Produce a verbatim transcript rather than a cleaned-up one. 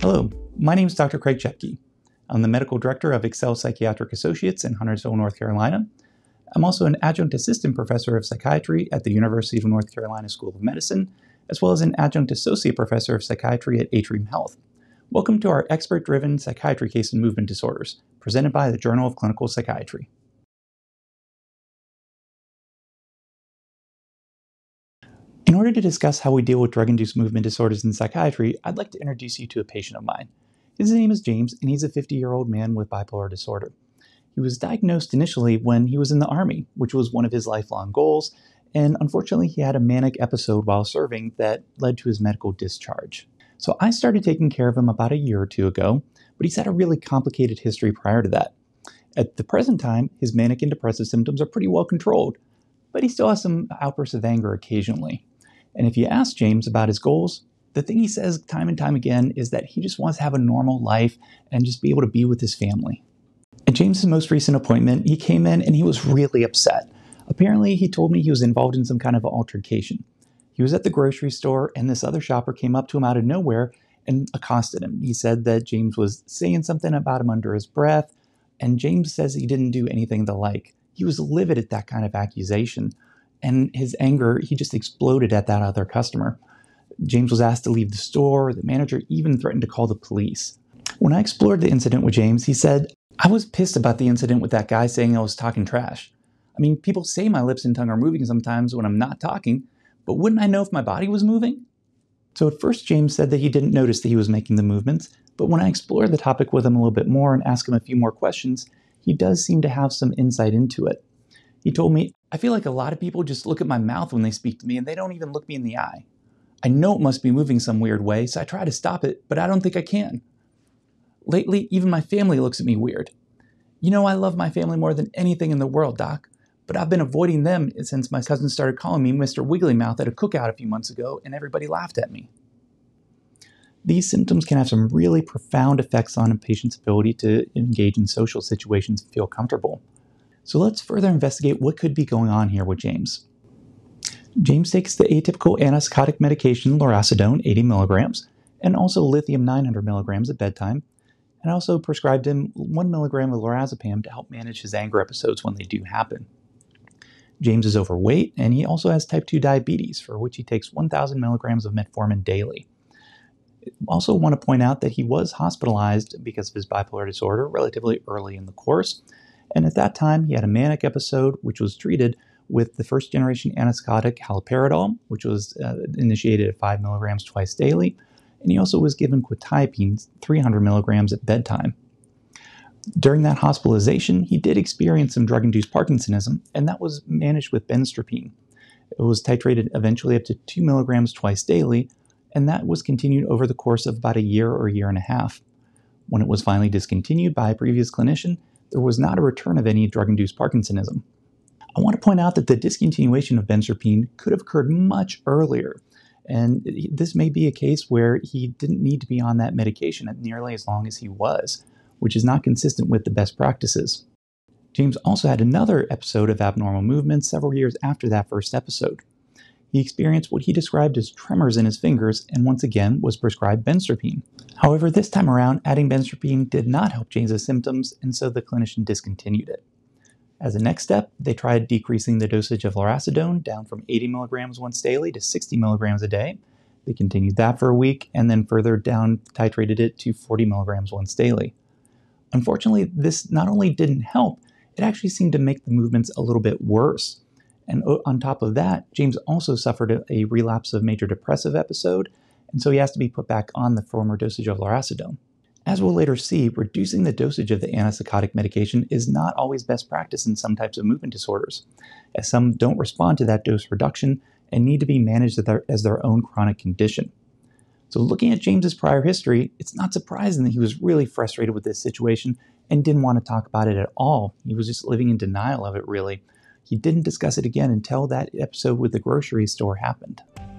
Hello, my name is Doctor Craig Chepke. I'm the Medical Director of Excel Psychiatric Associates in Huntersville, North Carolina. I'm also an Adjunct Assistant Professor of Psychiatry at the University of North Carolina School of Medicine, as well as an Adjunct Associate Professor of Psychiatry at Atrium Health. Welcome to our expert-driven psychiatry case and movement disorders, presented by the Journal of Clinical Psychiatry. In order to discuss how we deal with drug-induced movement disorders in psychiatry, I'd like to introduce you to a patient of mine. His name is James, and he's a fifty-year-old man with bipolar disorder. He was diagnosed initially when he was in the Army, which was one of his lifelong goals, and unfortunately he had a manic episode while serving that led to his medical discharge. So I started taking care of him about a year or two ago, but he's had a really complicated history prior to that. At the present time, his manic and depressive symptoms are pretty well controlled, but he still has some outbursts of anger occasionally. And if you ask James about his goals, the thing he says time and time again is that he just wants to have a normal life and just be able to be with his family. At James's most recent appointment, he came in and he was really upset. Apparently, he told me he was involved in some kind of altercation. He was at the grocery store and this other shopper came up to him out of nowhere and accosted him. He said that James was saying something about him under his breath, and James says he didn't do anything the like. He was livid at that kind of accusation, and his anger, he just exploded at that other customer. James was asked to leave the store. The manager even threatened to call the police. When I explored the incident with James, he said, "I was pissed about the incident with that guy saying I was talking trash. I mean, people say my lips and tongue are moving sometimes when I'm not talking, but wouldn't I know if my body was moving?" So at first, James said that he didn't notice that he was making the movements, but when I explored the topic with him a little bit more and asked him a few more questions, he does seem to have some insight into it. He told me, "I feel like a lot of people just look at my mouth when they speak to me and they don't even look me in the eye. I know it must be moving some weird way, so I try to stop it, but I don't think I can. Lately, even my family looks at me weird. You know, I love my family more than anything in the world, Doc, but I've been avoiding them since my cousin started calling me Mister Wiggly Mouth at a cookout a few months ago, and everybody laughed at me." These symptoms can have some really profound effects on a patient's ability to engage in social situations and feel comfortable. So let's further investigate what could be going on here with James. James takes the atypical antipsychotic medication lorazepam, eighty milligrams, and also lithium nine hundred milligrams at bedtime. And I also prescribed him one milligram of lorazepam to help manage his anger episodes when they do happen. James is overweight, and he also has type two diabetes, for which he takes one thousand milligrams of metformin daily. I also want to point out that he was hospitalized because of his bipolar disorder relatively early in the course, and at that time he had a manic episode which was treated with the first generation antipsychotic haloperidol, which was uh, initiated at five milligrams twice daily, and he also was given quetiapine, three hundred milligrams at bedtime. During that hospitalization, he did experience some drug-induced Parkinsonism, and that was managed with benztropine. It was titrated eventually up to two milligrams twice daily, and that was continued over the course of about a year or a year and a half. When it was finally discontinued by a previous clinician, there was not a return of any drug-induced Parkinsonism. I want to point out that the discontinuation of benztropine could have occurred much earlier, and this may be a case where he didn't need to be on that medication nearly as long as he was, which is not consistent with the best practices. James also had another episode of abnormal movement several years after that first episode. He experienced what he described as tremors in his fingers and once again was prescribed benztropine. However, this time around, adding benztropine did not help James's symptoms, and so the clinician discontinued it. As a next step, they tried decreasing the dosage of lorazepam down from eighty milligrams once daily to sixty milligrams a day. They continued that for a week and then further down titrated it to forty milligrams once daily. Unfortunately, this not only didn't help, it actually seemed to make the movements a little bit worse. And on top of that, James also suffered a, a relapse of major depressive episode, and so he has to be put back on the former dosage of lorazepam. As we'll later see, reducing the dosage of the antipsychotic medication is not always best practice in some types of movement disorders, as some don't respond to that dose reduction and need to be managed as their, as their own chronic condition. So looking at James's prior history, it's not surprising that he was really frustrated with this situation and didn't want to talk about it at all. He was just living in denial of it, really. He didn't discuss it again until that episode with the grocery store happened.